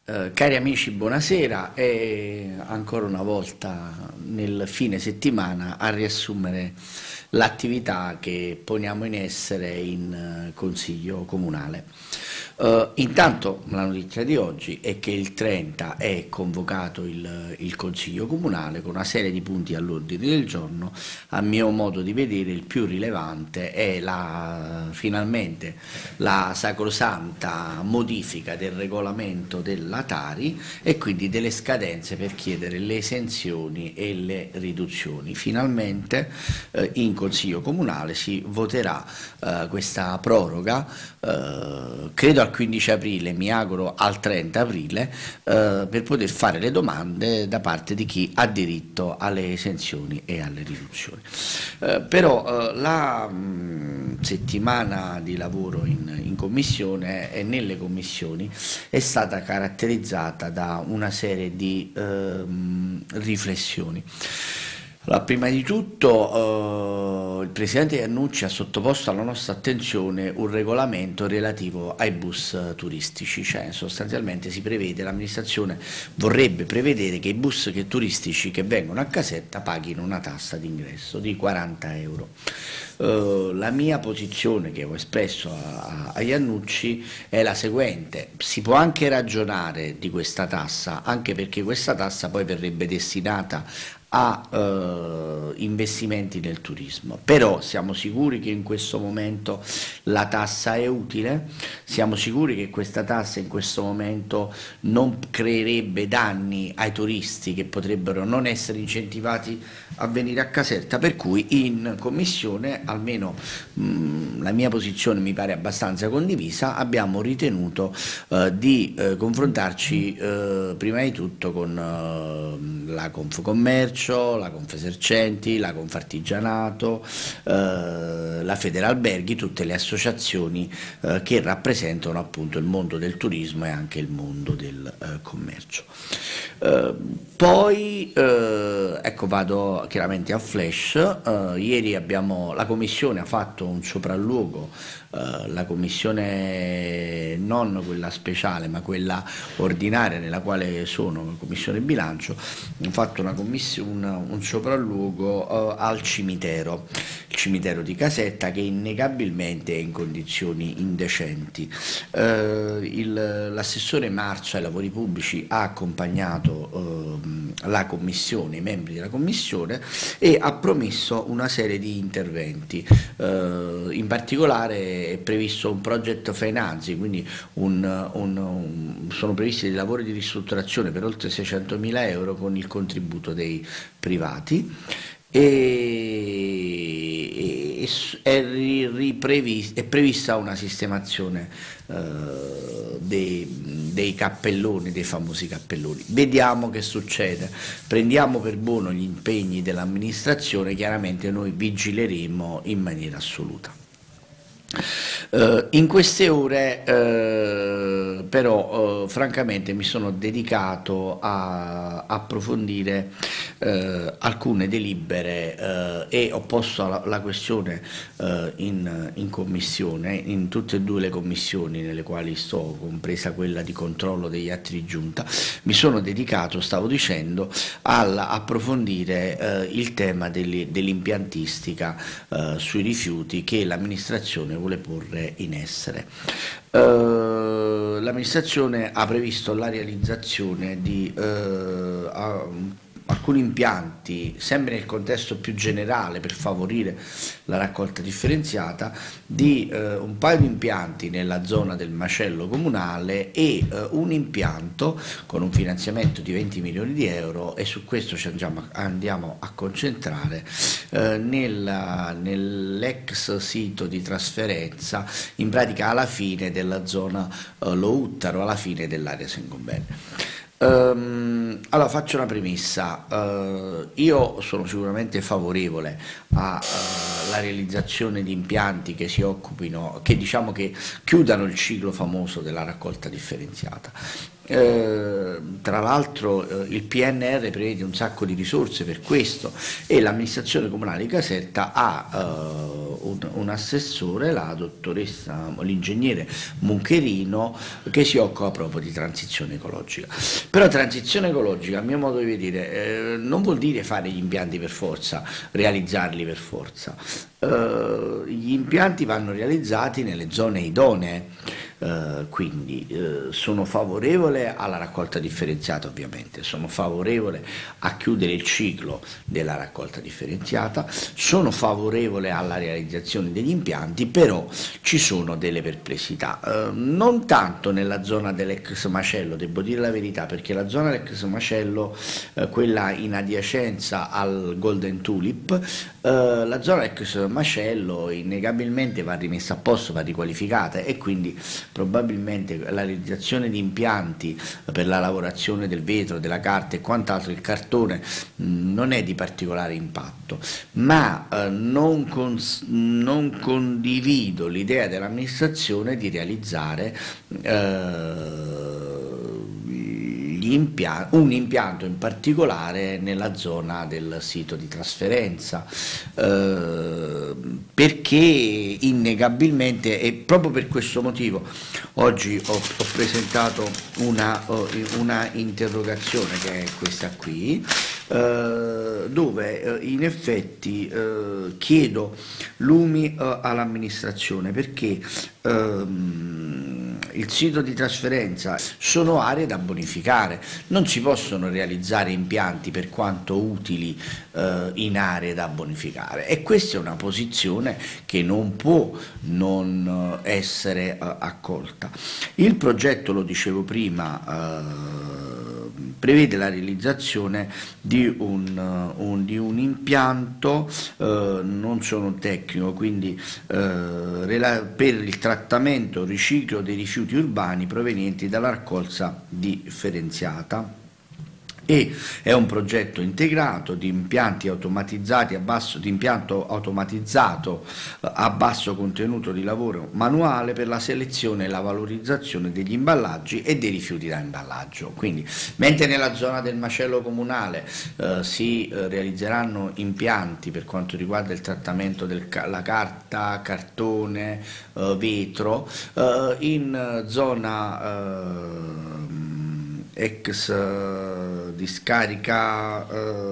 Cari amici, buonasera e ancora una volta nel fine settimana a riassumere l'attività che poniamo in essere in Consiglio Comunale. Intanto la notizia di oggi è che il 30 è convocato il Consiglio Comunale con una serie di punti all'ordine del giorno. A mio modo di vedere il più rilevante è finalmente la sacrosanta modifica del regolamento della Tari e quindi delle scadenze per chiedere le esenzioni e le riduzioni. Finalmente in Consiglio Comunale si voterà questa proroga, credo al 15 aprile, mi auguro al 30 aprile, per poter fare le domande da parte di chi ha diritto alle esenzioni e alle riduzioni. Però la settimana di lavoro in commissione e nelle commissioni è stata caratterizzata da una serie di riflessioni. Allora, prima di tutto il Presidente Iannucci ha sottoposto alla nostra attenzione un regolamento relativo ai bus turistici, cioè sostanzialmente l'amministrazione vorrebbe prevedere che i bus turistici che vengono a casetta paghino una tassa d'ingresso di 40 euro. La mia posizione che ho espresso a Iannucci è la seguente: si può anche ragionare di questa tassa, anche perché questa tassa poi verrebbe destinata a investimenti nel turismo, però siamo sicuri che in questo momento la tassa è utile? Siamo sicuri che questa tassa in questo momento non creerebbe danni ai turisti che potrebbero non essere incentivati a venire a Caserta? Per cui in commissione, almeno la mia posizione mi pare abbastanza condivisa, abbiamo ritenuto di confrontarci prima di tutto con la Confcommercio, la Confesercenti, la Confartigianato, la Federalberghi, tutte le associazioni che rappresentano appunto il mondo del turismo e anche il mondo del commercio. Poi ecco, vado chiaramente a flash. Ieri la Commissione ha fatto un sopralluogo, la Commissione non quella speciale ma quella ordinaria nella quale sono, la Commissione Bilancio, ha fatto un sopralluogo al cimitero, il cimitero di Caserta, che innegabilmente è in condizioni indecenti. L'assessore Marzo ai lavori pubblici ha accompagnato la Commissione, i membri della Commissione, e ha promesso una serie di interventi. In particolare è previsto un project financing, quindi sono previsti dei lavori di ristrutturazione per oltre 600.000 euro con il contributo dei privati, e è prevista una sistemazione dei cappelloni, dei famosi cappelloni. Vediamo che succede, prendiamo per buono gli impegni dell'amministrazione, chiaramente noi vigileremo in maniera assoluta. In queste ore però francamente mi sono dedicato a approfondire alcune delibere e ho posto la questione in commissione, in tutte e due le commissioni nelle quali sto, compresa quella di controllo degli atti di giunta. Mi sono dedicato, stavo dicendo, all'approfondire il tema dell'impiantistica sui rifiuti che l'amministrazione vuole porre in essere. L'amministrazione ha previsto la realizzazione di alcuni impianti, sempre nel contesto più generale per favorire la raccolta differenziata, di un paio di impianti nella zona del macello comunale e un impianto con un finanziamento di 20 milioni di euro, e su questo ci andiamo a concentrare nell'ex sito di trasferenza, in pratica alla fine della zona Louttaro, alla fine dell'area Saint-Gobain. Allora faccio una premessa: io sono sicuramente favorevole alla realizzazione di impianti che si occupino, che diciamo che chiudano il ciclo famoso della raccolta differenziata. Tra l'altro il PNR prevede un sacco di risorse per questo e l'amministrazione comunale di Caserta ha un assessore, la dottoressa, l'ingegnere Muncherino, che si occupa proprio di transizione ecologica. Però transizione ecologica, a mio modo di vedere, non vuol dire fare gli impianti per forza, realizzarli per forza. Gli impianti vanno realizzati nelle zone idonee. Quindi sono favorevole alla raccolta differenziata, ovviamente, sono favorevole a chiudere il ciclo della raccolta differenziata, sono favorevole alla realizzazione degli impianti, però ci sono delle perplessità, non tanto nella zona dell'ex macello, devo dire la verità, perché la zona dell'ex macello, quella in adiacenza al Golden Tulip, la zona ex macello innegabilmente va rimessa a posto, va riqualificata e quindi probabilmente la realizzazione di impianti per la lavorazione del vetro, della carta e quant'altro, il cartone non è di particolare impatto, ma non condivido l'idea dell'amministrazione di realizzare un impianto in particolare nella zona del sito di trasferenza, perché innegabilmente, e proprio per questo motivo oggi ho presentato una interrogazione, che è questa qui, dove in effetti chiedo lumi all'amministrazione, perché il sito di trasferenza sono aree da bonificare, non si possono realizzare impianti, per quanto utili, in aree da bonificare, e questa è una posizione che non può non essere accolta. Il progetto, lo dicevo prima, prevede la realizzazione di un impianto, non sono un tecnico, quindi per il trattamento, riciclo dei rifiuti urbani provenienti dalla raccolta differenziata. E è un progetto integrato di impianti automatizzati di impianto automatizzato a basso contenuto di lavoro manuale per la selezione e la valorizzazione degli imballaggi e dei rifiuti da imballaggio. Quindi, mentre nella zona del macello comunale si realizzeranno impianti per quanto riguarda il trattamento della carta, cartone, vetro, in zona ex discarica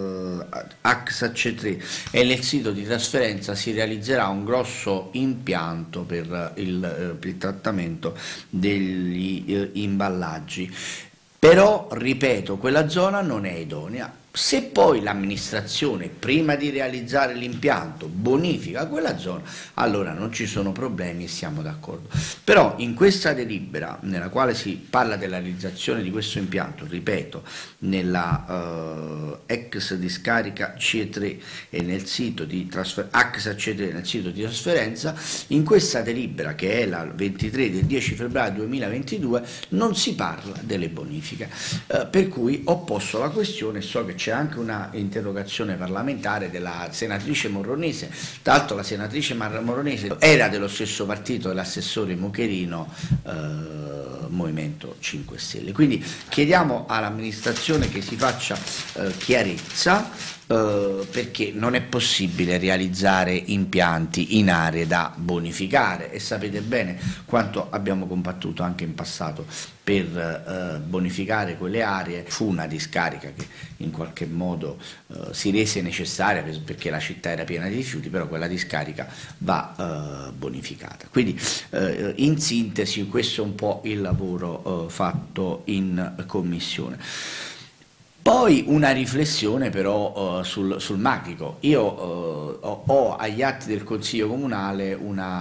HC3 e nel sito di trasferenza si realizzerà un grosso impianto per il trattamento degli imballaggi. Però, ripeto, quella zona non è idonea. Se poi l'amministrazione, prima di realizzare l'impianto, bonifica quella zona, allora non ci sono problemi e siamo d'accordo. Però in questa delibera, nella quale si parla della realizzazione di questo impianto, ripeto, nella ex discarica C3 e nel sito di HC3 nel sito di trasferenza, in questa delibera, che è la 23 del 10 febbraio 2022, non si parla delle bonifiche, per cui ho posto la questione. So che c'è anche una interrogazione parlamentare della senatrice Moronese, tra l'altro la senatrice Moronese era dello stesso partito dell'assessore Mucherino, Movimento 5 Stelle. Quindi chiediamo all'amministrazione che si faccia chiarezza, perché non è possibile realizzare impianti in aree da bonificare, e sapete bene quanto abbiamo combattuto anche in passato per bonificare quelle aree. Fu una discarica che in qualche modo si rese necessaria perché la città era piena di rifiuti, però quella discarica va bonificata. Quindi in sintesi questo è un po' il lavoro fatto in commissione. Poi una riflessione però sul Macrico. Io ho agli atti del Consiglio Comunale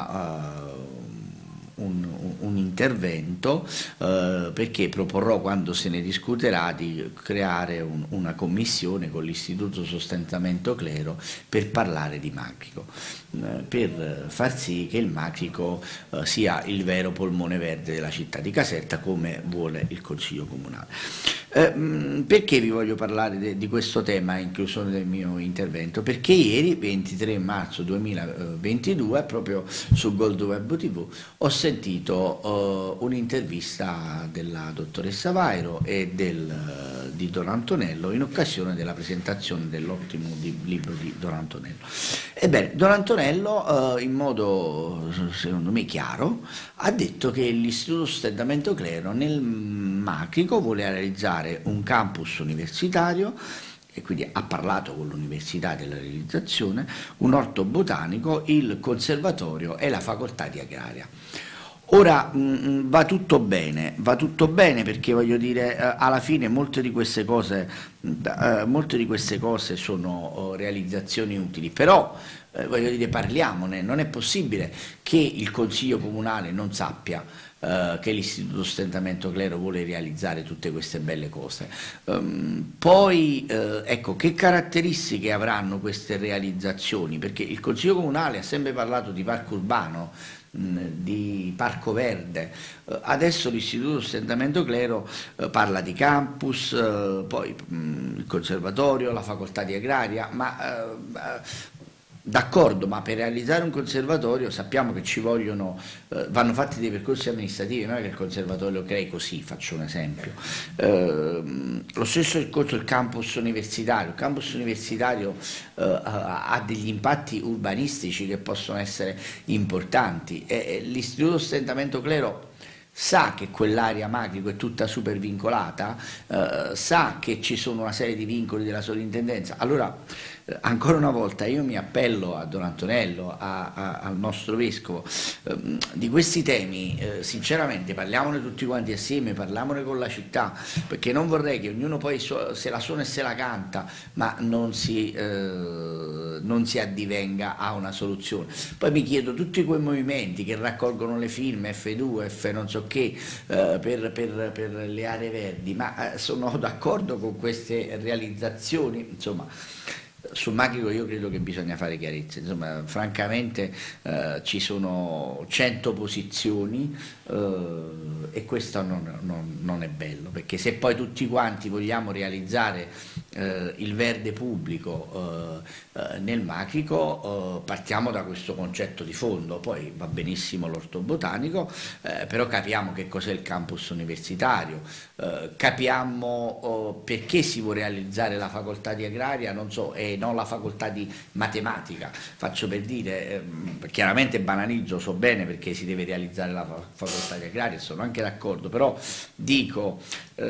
un intervento, perché proporrò, quando se ne discuterà, di creare una commissione con l'Istituto Sostentamento Clero per parlare di Macrico, per far sì che il Macrico sia il vero polmone verde della città di Caserta, come vuole il Consiglio Comunale. Perché vi voglio parlare di questo tema in chiusura del mio intervento? Perché ieri, 23 marzo 2022, proprio su Goldweb TV, ho sentito un'intervista della dottoressa Vairo e di Don Antonello in occasione della presentazione dell'ottimo libro di Don Antonello. Ebbene, Don Antonello, in modo secondo me chiaro, ha detto che l'Istituto Sostentamento Clero nel Macrico vuole realizzare un campus universitario, e quindi ha parlato con l'università della realizzazione, un orto botanico, il conservatorio e la facoltà di agraria. Ora va tutto bene perché voglio dire, alla fine molte di queste cose sono realizzazioni utili, però voglio dire, parliamone, non è possibile che il Consiglio Comunale non sappia che l'Istituto Sostentamento Clero vuole realizzare tutte queste belle cose. Poi, ecco, che caratteristiche avranno queste realizzazioni? Perché il Consiglio Comunale ha sempre parlato di parco urbano, di parco verde, adesso l'Istituto Sostentamento Clero parla di campus, poi il conservatorio, la facoltà di agraria, ma d'accordo, ma per realizzare un conservatorio sappiamo che ci vogliono, vanno fatti dei percorsi amministrativi, non è che il conservatorio lo crei così, faccio un esempio. Lo stesso discorso del campus universitario. Il campus universitario ha degli impatti urbanistici che possono essere importanti, e l'Istituto Sostentamento Clero sa che quell'area Macrico è tutta super vincolata, sa che ci sono una serie di vincoli della sovrintendenza. Allora, ancora una volta io mi appello a Don Antonello, al nostro vescovo, di questi temi sinceramente parliamone tutti quanti assieme, parliamone con la città, perché non vorrei che ognuno poi se la suona e se la canta, ma non si addivenga a una soluzione. Poi mi chiedo, tutti quei movimenti che raccolgono le firme F2, F non so che, per le aree verdi, ma sono d'accordo con queste realizzazioni? Insomma, sul Macrico io credo che bisogna fare chiarezza, insomma, francamente ci sono 100 posizioni, e questo non è bello, perché se poi tutti quanti vogliamo realizzare il verde pubblico nel Macrico, partiamo da questo concetto di fondo. Poi va benissimo l'orto botanico, però capiamo che cos'è il campus universitario, capiamo perché si vuole realizzare la facoltà di agraria, non so, e non la facoltà di matematica. Faccio per dire, chiaramente banalizzo, so bene perché si deve realizzare la facoltà di agraria, sono anche d'accordo, però dico,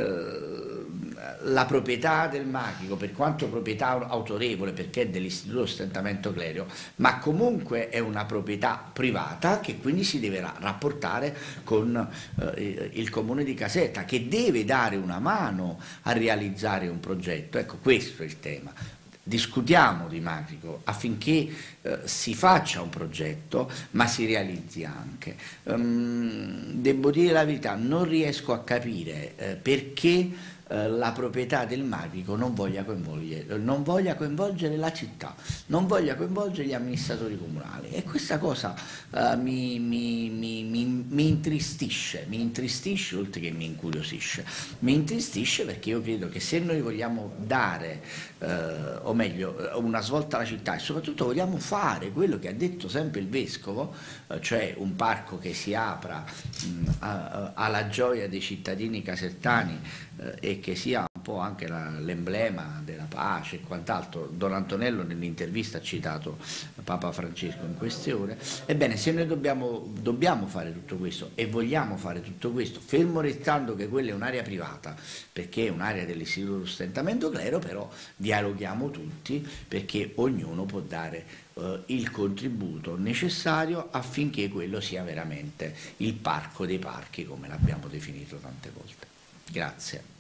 la proprietà del Macrico, per quanto proprietà autorevole perché è dell'Istituto Sostentamento Clero, ma comunque è una proprietà privata che quindi si deve rapportare con il comune di Caserta, che deve dare una mano a realizzare un progetto. Ecco, questo è il tema. Discutiamo di Macrico affinché si faccia un progetto, ma si realizzi anche. Devo dire la verità, non riesco a capire perché la proprietà del Macrico non voglia coinvolgere la città, non voglia coinvolgere gli amministratori comunali, e questa cosa mi intristisce, oltre che mi incuriosisce. Mi intristisce perché io credo che se noi vogliamo dare, o meglio, una svolta alla città, e soprattutto vogliamo fare quello che ha detto sempre il Vescovo, cioè un parco che si apra alla gioia dei cittadini casertani, e che sia un po' anche l'emblema della pace e quant'altro. Don Antonello nell'intervista ha citato Papa Francesco in queste ore. Ebbene, se noi dobbiamo fare tutto questo e vogliamo fare tutto questo, fermo restando che quella è un'area privata, perché è un'area dell'Istituto Sostentamento Clero, però dialoghiamo tutti, perché ognuno può dare il contributo necessario affinché quello sia veramente il parco dei parchi, come l'abbiamo definito tante volte. Grazie.